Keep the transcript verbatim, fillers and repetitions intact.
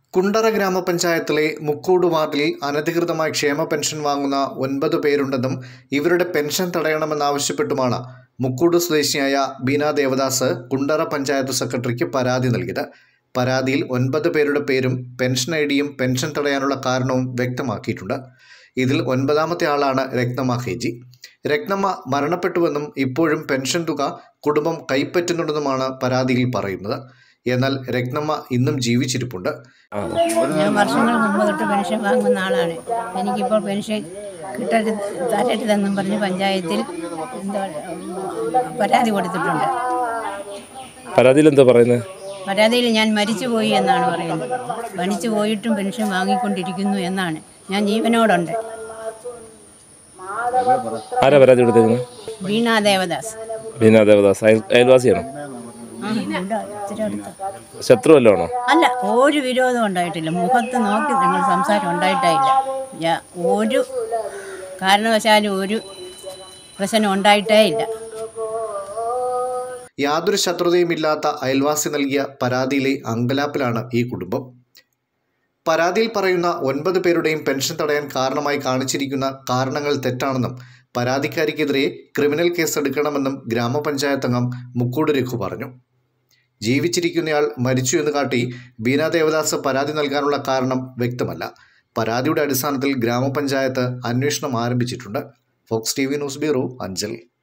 കുണ്ടറ ഗ്രാമപഞ്ചായത്തിലെ മുക്കൂട് വാർഡിൽ അനധികൃതമായി ക്ഷേമ പെൻഷൻ വാങ്ങുന്ന ഒൻപത് പേരുണ്ടെന്നും ഇവരുടെ പെൻഷൻ തടയണമെന്നാവശ്യപ്പെട്ടുമാണ് മുക്കൂട് സ്വദേശിയായ ബീന ദേവദാസ് കുണ്ടറ പഞ്ചായത്ത് സെക്രട്ടറിക്ക് പരാതി നൽകിയത്. പരാതിയിൽ ഒൻപത് പേരുടെ പേരും പെൻഷൻ ഐ ഡിയും പെൻഷൻ തടയാനുള്ള കാരണവും വ്യക്തമാക്കിയിട്ടുണ്ട്. ഇതിൽ ഒൻപതാമത്തെ ആളാണ് രത്നമ്മ ഹേജി. രത്നമ്മ മരണപ്പെട്ടുവെന്നും ഇപ്പോഴും പെൻഷൻ തുക കുടുംബം കൈപ്പറ്റുന്നുണ്ടെന്നുമാണ് പരാതിയിൽ പറയുന്നത്. എന്നാൽ രത്നമ്മ ഇന്നും ജീവിച്ചിരിപ്പുണ്ട്. ഞാൻ വർഷങ്ങൾ മുമ്പ് തൊട്ട് പെൻഷൻ വാങ്ങുന്ന ആളാണ്. എനിക്കിപ്പോൾ പെൻഷൻ കിട്ടരുത് തരരുതെന്നും പറഞ്ഞ് പഞ്ചായത്തിൽ എന്താ പരാതി കൊടുത്തിട്ടുണ്ട്. പരാതിയിൽ എന്താ പറയുന്നത്? പരാതിയിൽ ഞാൻ മരിച്ചുപോയി എന്നാണ് പറയുന്നത്. മരിച്ചു പോയിട്ടും പെൻഷൻ വാങ്ങിക്കൊണ്ടിരിക്കുന്നു എന്നാണ്. ഞാൻ ജീവനോടുണ്ട്. ആരാ പരാതി കൊടുത്തേക്കുന്നത്? ബീന ദേവദാസ്. ബീന ദേവദാസ് അയൽവാസിയാണോ? ശത്രു വല്ലതാണോ? അല്ല, ഒരു വിരോധം ഉണ്ടായിട്ടില്ല. മുഖത്ത് നോക്കി നിങ്ങൾ സംസാരം ഉണ്ടായിട്ടില്ല. ഒരു കാരണവശാലും ഒരു പ്രശ്നം ഉണ്ടായിട്ടേ ഇല്ല. യാതൊരു ശത്രുതയുമില്ലാത്ത അയൽവാസി നൽകിയ പരാതിയിലെ അങ്കലാപ്പിലാണ് ഈ കുടുംബം. പരാതിയിൽ പറയുന്ന ഒൻപത് പേരുടെയും പെൻഷൻ തടയാൻ കാരണമായി കാണിച്ചിരിക്കുന്ന കാരണങ്ങൾ തെറ്റാണെന്നും പരാതിക്കാരിക്കെതിരെ ക്രിമിനൽ കേസ് എടുക്കണമെന്നും ഗ്രാമപഞ്ചായത്ത് അംഗം മുക്കൂട് രഘു പറഞ്ഞു. ജീവിച്ചിരിക്കുന്നയാൾ മരിച്ചു എന്ന് കാട്ടി ബീന ദേവദാസ് പരാതി നൽകാനുള്ള കാരണം വ്യക്തമല്ല. പരാതിയുടെ അടിസ്ഥാനത്തിൽ ഗ്രാമപഞ്ചായത്ത് അന്വേഷണം ആരംഭിച്ചിട്ടുണ്ട്. Fox TV news bureau, Anchal.